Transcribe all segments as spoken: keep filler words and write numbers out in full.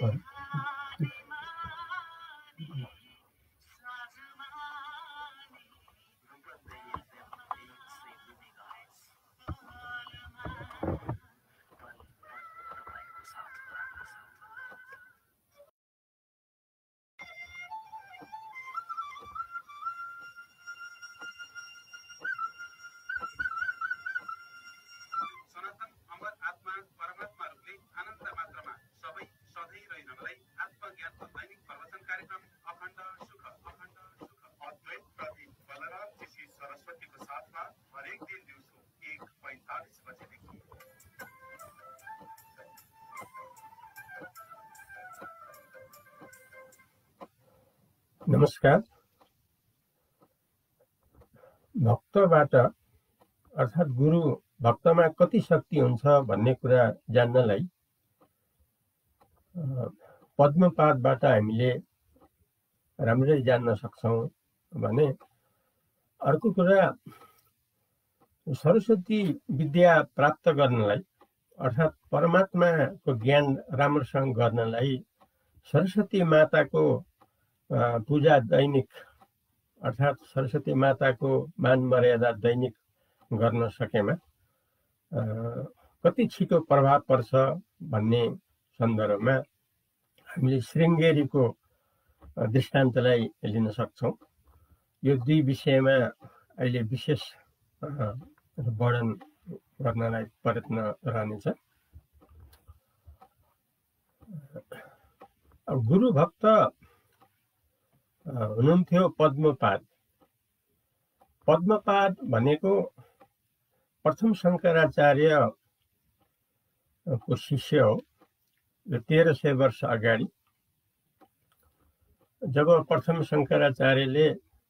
नमस्कार। भक्तबाट अर्थात् गुरु भक्तमा कति शक्ति हुन्छ भन्ने कुरा जान्नलाई पद्मपादबाट हामीले राम्ररी जान्न सक्छौं भने, अर्को कुरा सरस्वती विद्या प्राप्त गर्नलाई अर्थात् परमात्माको ज्ञान राम्रोसँग गर्नलाई सरस्वती माताको पूजा दैनिक अर्थात् सरस्वती माताको मान मर्यादा दैनिक गर्न सकेमा कति छिटो प्रभाव पर्छ भन्ने सन्दर्भमा हामीले श्रृङ्गेरीको दृष्टान्तलाई लिन सक्छौं। यो दुई विषयमा अहिले विशेष वर्णन गर्नलाई प्रयत्न रहनेछ। गुरु भक्त हुनुहुन्थ्यो पद्मपाद। पद्मपाद भनेको प्रथम शङ्कराचार्यको शिष्य हो। यो तेह्र सय वर्ष अगाडि जब प्रथम शङ्कराचार्यले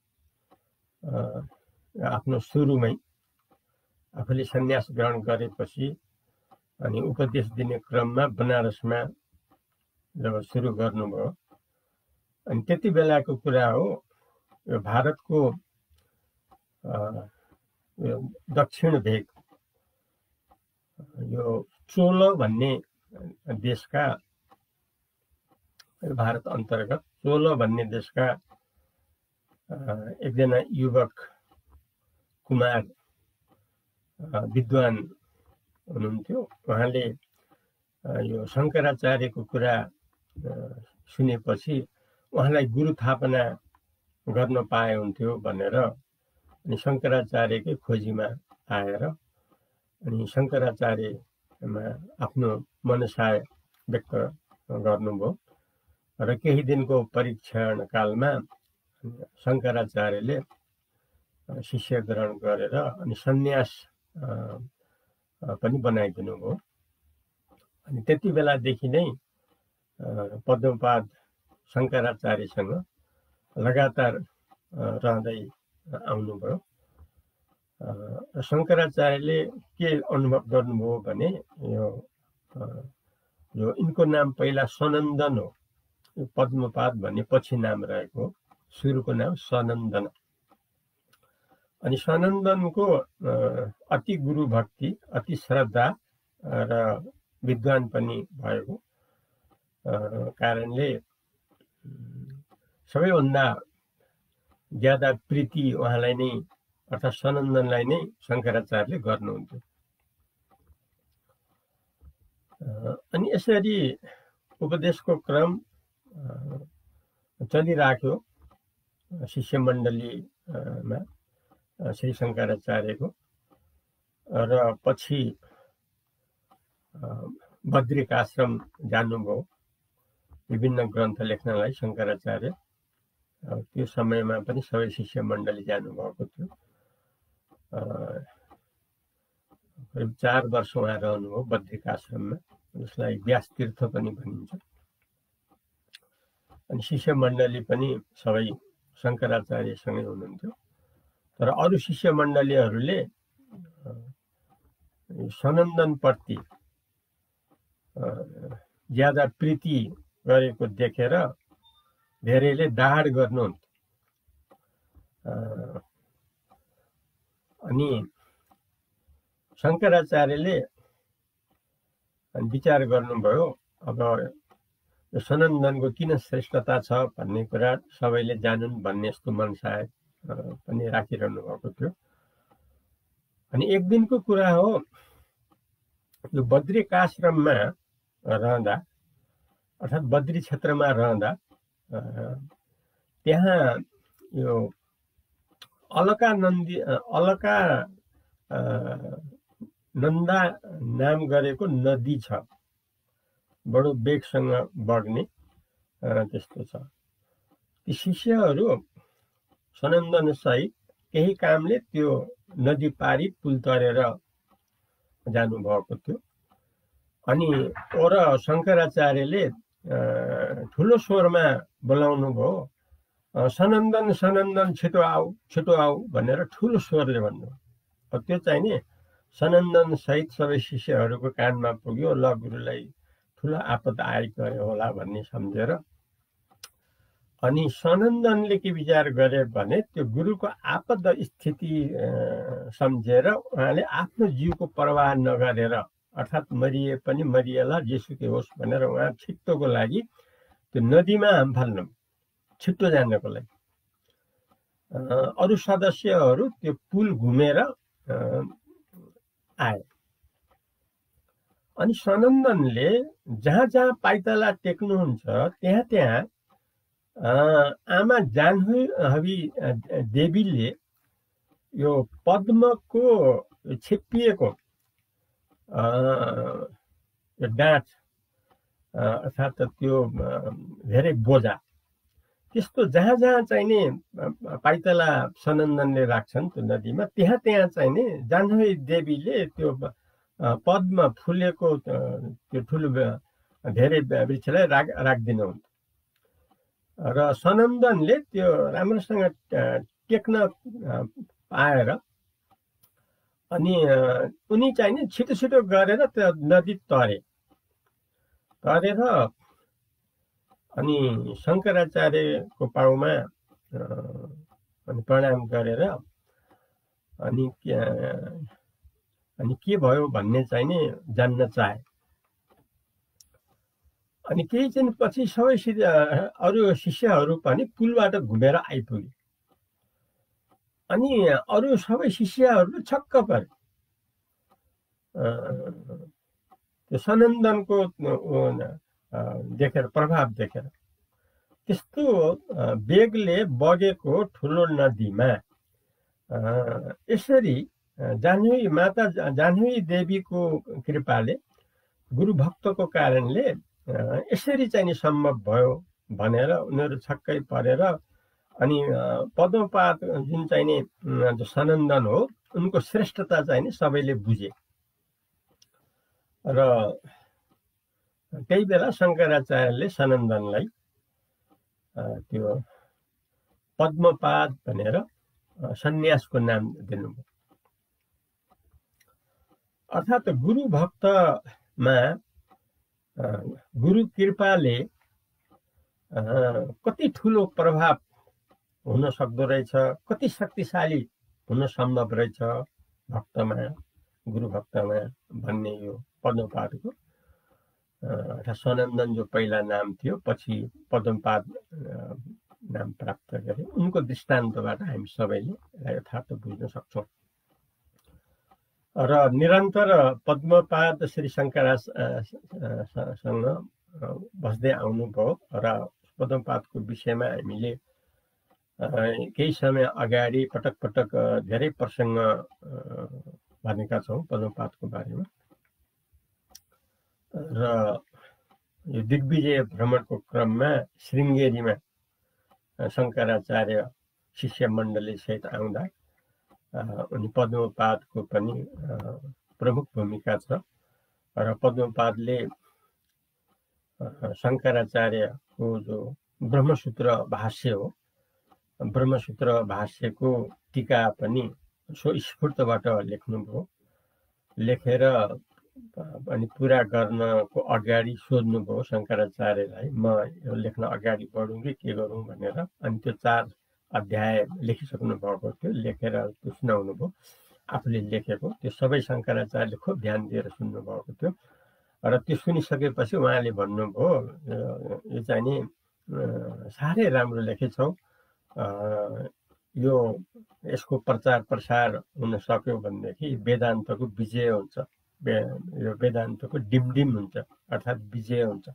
आफ्नो सुरुमै आफूले सन्यास ग्रहण गरेपछि अनि उपदेश दिने क्रममा बनारसमा जब सुरु गर्नुभयो, अनि त्यति बेलाको कुरा हो। यो भारतको दक्षिण भेग, यो चोल भन्ने देशका, भारत अन्तर्गत चोल भन्ने देशका एकजना युवक कुमार विद्वान हुनुहुन्थ्यो। उहाँले यो शङ्कराचार्यको कुरा सुनेपछि उहाँलाई गुरु थापना गर्न पाए हुन्थ्यो भनेर अनि शङ्कराचार्यकै खोजीमा आएर अनि शङ्कराचार्यमा आफ्नो मनसाय व्यक्त गर्नुभयो र केही दिनको परीक्षण कालमा शङ्कराचार्यले शिष्य ग्रहण गरेर अनि सन्यास पनि बनाइदिनु भयो। अनि त्यति बेलादेखि नै पद्मपाद शङ्कराचार्यसँग लगातार रहँदै आउनुभयो। शङ्कराचार्यले के अनुभव गर्नुभयो भने, यो जो यिनको नाम पहिला सनन्दन हो, यो पद्मपाद भन्ने पछि नाम रहेको, सुरुको नाम सनन्दन। अनि सनन्दनको अति गुरु भक्ति, अति श्रद्धा र विद्वान पनि भएको कारणले सबैभन्दा ज्यादा प्रीति उहाँलाई नै अर्थात् सनन्दनलाई नै शङ्कराचार्यले गर्नुहुन्थ्यो। अनि यसरी उपदेशको क्रम चलिराख्यो शिष्य मण्डलीमा श्री शङ्कराचार्यको। र पछि बद्रिक आश्रम जानुभयो विभिन्न ग्रन्थ लेख्नलाई शङ्कराचार्य। त्यो समयमा पनि सबै शिष्य मण्डली जानुभएको थियो। करिब चार वर्ष उहाँ रहनुभयो बद्रिक आश्रममा, जसलाई व्यास तीर्थ पनि भनिन्छ। अनि शिष्य मण्डली पनि सबै शङ्कराचार्यसँगै हुनुहुन्थ्यो। तर अरू शिष्य मण्डलीहरूले सनन्दनप्रति ज्यादा प्रीति गरेको देखेर धेरैले दाहाड गर्नुहुन्थ्यो। अनि शङ्कराचार्यले विचार गर्नुभयो, अब सनन्दनको किन श्रेष्ठता छ भन्ने कुरा सबैले जानुन् भन्ने यस्तो मनसाय पनि राखिरहनु भएको थियो। अनि एक दिनको कुरा हो, यो बद्रिकाश्रममा रहँदा अर्थात् बद्री क्षेत्रमा रहँदा त्यहाँ यो अलका नन्दी अलका नन्दा नाम गरेको नदी छ, बडो वेगसँग बग्ने त्यस्तो छ। ती शिष्यहरू सनन्दन सहित केही कामले त्यो नदी पारी पुल तरेर जानुभएको थियो। अनि ओर शङ्कराचार्यले ठुलो स्वरमा बोलाउनु भयो, सनन्दन सनन्दन छिटो आऊ छिटो आऊ भनेर ठुलो स्वरले भन्नुभयो। त्यो चाहिँ नि सनन्दन सहित सबै शिष्यहरूको कानमा पुग्यो, ल गुरुलाई ठुलो आपद आइगयो होला भन्ने सम्झेर। अनि सनन्दनले के विचार गरे भने त्यो गुरुको आपद स्थिति सम्झेर उहाँले आफ्नो जीवको प्रवाह नगरेर, अर्थात् मरिए पनि मरिएला जेसुकै होस् भनेर उहाँ छिट्टोको लागि त्यो नदीमा हाम फाल्नु, छिट्टो जानको लागि। अरू सदस्यहरू त्यो पुल घुमेर आए। अनि सनन्दनले जहाँ जहाँ पाइतला टेक्नुहुन्छ त्यहाँ त्यहाँ आमा जाह्नवी देवीले यो पद्मको छेपिएको डाँठ अर्थात् त्यो धेरै बोझा त्यस्तो जहाँ जहाँ चाहिने पाइतला सनन्दनले राख्छन् त्यो नदीमा, त्यहाँ त्यहाँ चाहिने जाह्नवी देवीले त्यो पद्म फुलेको त्यो ठुलो धेरै वृक्षलाई राख राखिदिनुहुन्छ। र सनन्दनले त्यो राम्रोसँग टेक्न पाएर अनि उनी चाहिँ नि छिटो छिटो गरेर त्यो नदी तरे तरेर अनि शङ्कराचार्यको पाउमा अनि प्रणाम गरेर अनि अनि के भयो भन्ने चाहिँ नि जान्न चाहे। अनि केही दिन पछि सबै अरू शिष्यहरू पनि पुलबाट घुमेर आइपुगे। अनि अरू सबै शिष्यहरू छक्क परे त्यो सनन्दनको देखेर, प्रभाव देखेर। त्यस्तो वेगले बगेको ठुलो नदीमा यसरी जाह्नवी माता जाह्नवी देवीको कृपाले, गुरु भक्तको कारणले यसरी चाहिँ नि सम्भव भयो भनेर उनीहरू छक्कै परेर अनि पद्मपाद जुन चाहिँ नि सनन्दन हो उनको श्रेष्ठता चाहिँ नि सबैले बुझे। र त्यही बेला शङ्कराचार्यले सनन्दनलाई त्यो पद्मपाद भनेर सन्यासको नाम दिनुभयो। अर्थात् गुरु भक्तमा गुरु कृपाले कति ठुलो प्रभाव हुन सक्दो रहेछ, कति शक्तिशाली हुन सम्भव रहेछ भक्तमा, गुरु भक्तमा भन्ने यो पद्मपादको अर्थात् सनन्दन जो पहिला नाम थियो पछि पद्मपाद नाम प्राप्त गरे, उनको दृष्टान्तबाट हामी सबैले यथार्थ बुझ्न सक्छौँ। र निरन्तर पद्मपाद श्री शङ्करासँग बस्दै आउनुभयो र पद्मपादको विषयमा हामीले केही समय अगाडि पटक पटक धेरै प्रसङ्ग भनेका छौँ पद्मपादको बारेमा। र यो दिग्विजय भ्रमणको क्रममा श्रृङ्गेरीमा शङ्कराचार्य शिष्य मण्डली सहित आउँदा अनि पद्मपादको पनि प्रमुख भूमिका छ। र पद्मपादले शङ्कराचार्यको जो ब्रह्मसूत्र भाष्य हो, ब्रह्मसूत्र भाष्यको टीका पनि स्वस्फूर्तबाट लेख्नुभयो। लेखेर अनि पुरा गर्नको अगाडि सोध्नुभयो शङ्कराचार्यलाई, म यो लेख्न अगाडि बढौँ कि के गरौँ भनेर। अनि त्यो चार अध्याय लेखिसक्नु भएको थियो, लेखेर त्यो सुनाउनु भयो आफूले लेखेको। त्यो सबै शङ्कराचार्यले खुब ध्यान दिएर सुन्नुभएको थियो। र त्यो सुनिसकेपछि उहाँले भन्नुभयो यो चाहिँ नि साह्रै राम्रो लेखेछौ, यो यसको प्रचार प्रसार हुन सक्यो भनेदेखि वेदान्तको विजय हुन्छ, यो वेदान्तको डिमडिम हुन्छ अर्थात् विजय हुन्छ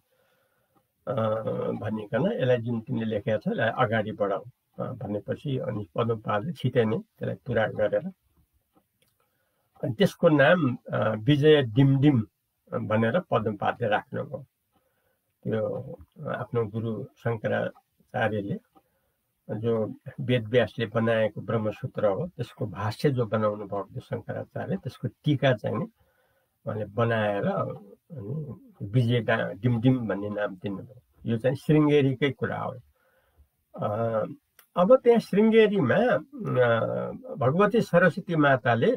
भनिकन यसलाई जुन तिमीले लेखेको छ यसलाई अगाडि बढाऊ भनेपछि अनि पद्मपादले छिटै नै त्यसलाई पुरा गरेर अनि त्यसको नाम विजय डिमडिम भनेर पद्मपादले राख्नुभयो। त्यो आफ्नो गुरु शङ्कराचार्यले जो वेदव्यासले बनाएको ब्रह्मसूत्र हो त्यसको भाष्य जो बनाउनु भएको थियो शङ्कराचार्य, त्यसको टीका चाहिँ उहाँले बनाएर अनि विजय डिमडिम भन्ने नाम दिनुभयो। यो चाहिँ श्रृङ्गेरीकै कुरा हो। अब त्यहाँ श्रृङ्गेरीमा भगवती सरस्वती माताले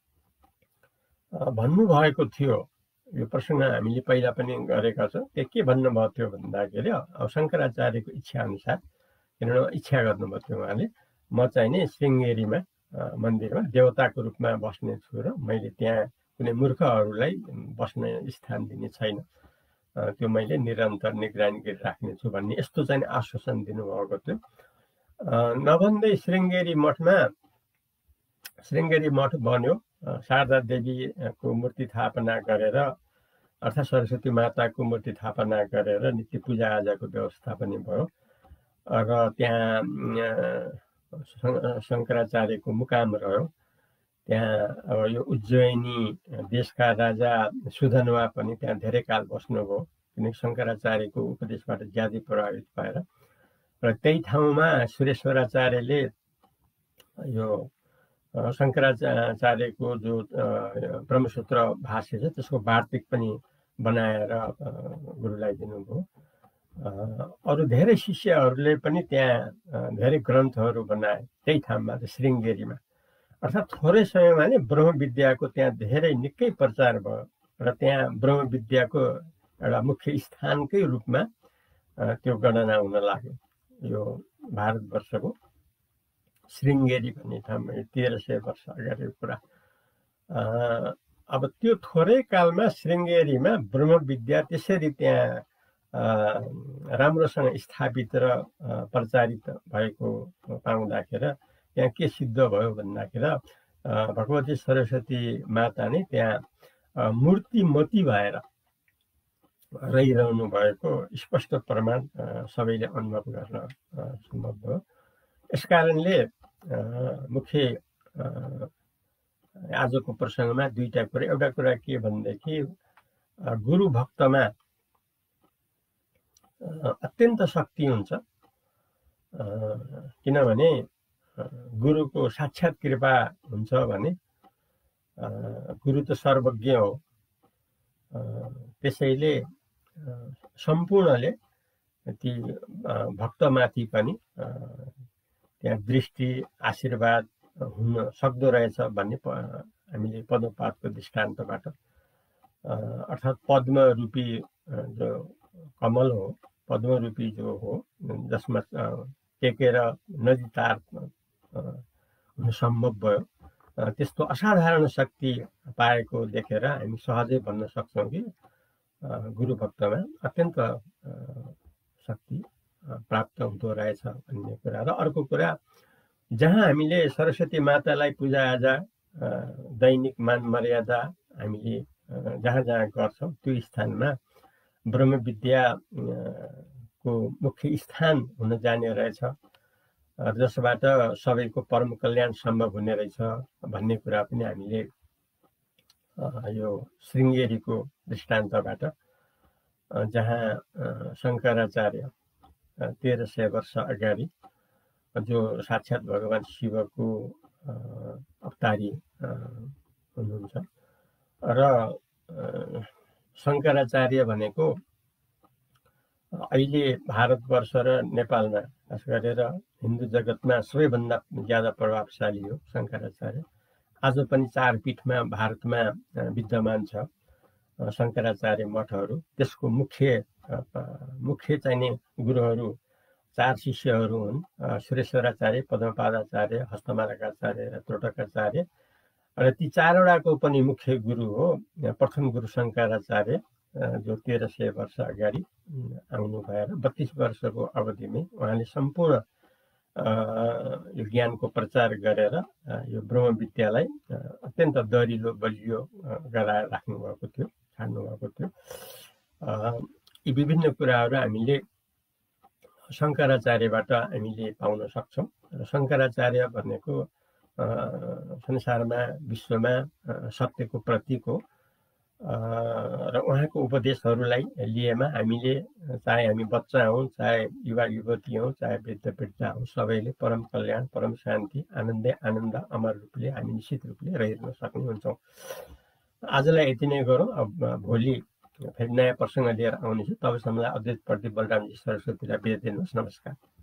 भन्नुभएको थियो, यो प्रसङ्ग हामीले पहिला पनि गरेका छौँ। त्यो के भन्नुभएको थियो भन्दाखेरि अब शङ्कराचार्यको इच्छा अनुसार, किनभने इच्छा गर्नुभएको थियो उहाँले, म चाहिँ नि श्रृङ्गेरीमा मन्दिरमा देवताको रूपमा बस्ने छु र मैले त्यहाँ कुनै मूर्खहरूलाई बस्ने स्थान दिने छैन, त्यो मैले निरन्तर निगरानी गरिराख्ने छु भन्ने यस्तो चाहिँ आश्वासन दिनुभएको थियो। नभन्दै श्रृङ्गेरी मठमा श्रृङ्गेरी मठ बन्यो, शारदा देवीको मूर्ति स्थापना गरेर अर्थात् सरस्वती माताको मूर्ति स्थापना गरेर नित्य पूजाआजाको व्यवस्था पनि भयो र त्यहाँ शङ्कराचार्यको मुकाम रह्यो। त्यहाँ अब यो उज्जैनी देशका राजा सुधन्वा पनि त्यहाँ धेरै काल बस्नुभयो, किनकि शङ्कराचार्यको उपदेशबाट ज्यादै प्रभावित भएर। र त्यही ठाउँमा सुरेश्वराचार्यले यो शङ्कराचार्यको जो ब्रह्मसूत्र भाष्य छ त्यसको वार्तिक पनि बनाएर गुरुलाई दिनुभयो। अरू धेरै शिष्यहरूले पनि त्यहाँ धेरै ग्रन्थहरू बनाए त्यही ठाउँमा श्रृङ्गेरीमा। अर्थात् थोरै समयमा नै ब्रह्मविद्याको त्यहाँ धेरै निकै प्रचार भयो र त्यहाँ ब्रह्मविद्याको एउटा मुख्य स्थानकै रूपमा त्यो गणना हुन लाग्यो। यो भारतवर्षको श्रृङ्गेरी भन्ने ठाउँमा तेह्र सय वर्ष अगाडिको कुरा। अब त्यो थोरै कालमा श्रृङ्गेरीमा ब्रह्मविद्या त्यसरी त्यहाँ राम्रोसँग स्थापित र प्रचारित भएको पाउँदाखेरि त्यहाँ के सिद्ध भयो भन्दाखेरि भगवती सरस्वती माता नै त्यहाँ मूर्तिमती भएर रहिरहनु भएको स्पष्ट प्रमाण सबैले अनुभव गर्न सम्भव भयो। यस कारणले मुख्य आजको प्रसङ्गमा दुईटा कुरा, एउटा कुरा के भनेदेखि गुरु भक्तमा अत्यन्त शक्ति हुन्छ, किनभने गुरुको साक्षात कृपा हुन्छ भने गुरु त सर्वज्ञ हो, त्यसैले सम्पूर्णले ती भक्तमाथि पनि त्यहाँ दृष्टि आशीर्वाद हुन सक्दो रहेछ भन्ने हामीले पद्मपादको दृष्टान्तबाट अर्थात् पद्मरूपी जो कमल हो, पद्मरूपी जो हो जसमा टेकेर नदी तार हुन सम्भव भयो, त्यस्तो असाधारण शक्ति पाएको देखेर हामी सहजै भन्न सक्छौँ कि गुरु भक्तमा अत्यन्त शक्ति प्राप्त हुँदो रहेछ भन्ने कुरा। र अर्को कुरा, जहाँ हामीले सरस्वती मातालाई पूजाआजा दैनिक मान मर्यादा हामीले जहाँ जहाँ गर्छौँ त्यो स्थानमा ब्रह्मविद्याको मुख्य स्थान हुन जाने रहेछ, जसबाट सबैको परम कल्याण सम्भव हुने रहेछ भन्ने कुरा पनि हामीले यो श्रृङ्गेरीको दृष्टान्तबाट, जहाँ शङ्कराचार्य तेह्र सय वर्ष अगाडि जो साक्षात् भगवान् शिवको अवतारी हुनुहुन्छ र शङ्कराचार्य भनेको अहिले भारतवर्ष र नेपालमा खास गरेर हिन्दू जगतमा सबैभन्दा ज्यादा प्रभावशाली हो शङ्कराचार्य। आज पनि चार पीठमा भारतमा विद्यमान छ शङ्कराचार्य मठहरू। त्यसको मुख्य मुख्य चाहिने गुरुहरू चार शिष्यहरू हुन्, सुरेश्वराचार्य, पद्मपादाचार्य, हस्तमालकाचार्य र त्रोटकाचार्य। र ती चारवटाको पनि मुख्य गुरु हो प्रथम गुरु शङ्कराचार्य जो तेह्र सय वर्ष अगाडि आउनु भएर बत्तीस वर्षको अवधिमै उहाँले सम्पूर्ण यो ज्ञानको प्रचार गरेर यो ब्रह्म विद्यालाई अत्यन्त दरिलो बलियो गराएर राख्नुभएको थियो, छाड्नुभएको थियो। यी विभिन्न कुराहरू हामीले शङ्कराचार्यबाट हामीले पाउन सक्छौँ। र शङ्कराचार्य भनेको संसारमा विश्वमा सत्यको प्रतीक हो र उहाँको उपदेशहरूलाई लिएमा हामीले चाहे हामी बच्चा हौँ, चाहे युवा युवती हौँ, चाहे वृद्ध वृद्धा हौँ, सबैले परम कल्याण, परम शान्ति, आनन्दै आनन्द अमर रूपले हामी निश्चित रूपले रहिरहन सक्ने हुन्छौँ। आजलाई यति नै गरौँ। अब भोलि फेरि नयाँ प्रसङ्ग लिएर आउनेछु। तबसम्मलाई अद्वैत प्रदीप बलरामजी सरस्वतीलाई बिदा दिनुहोस्। नमस्कार।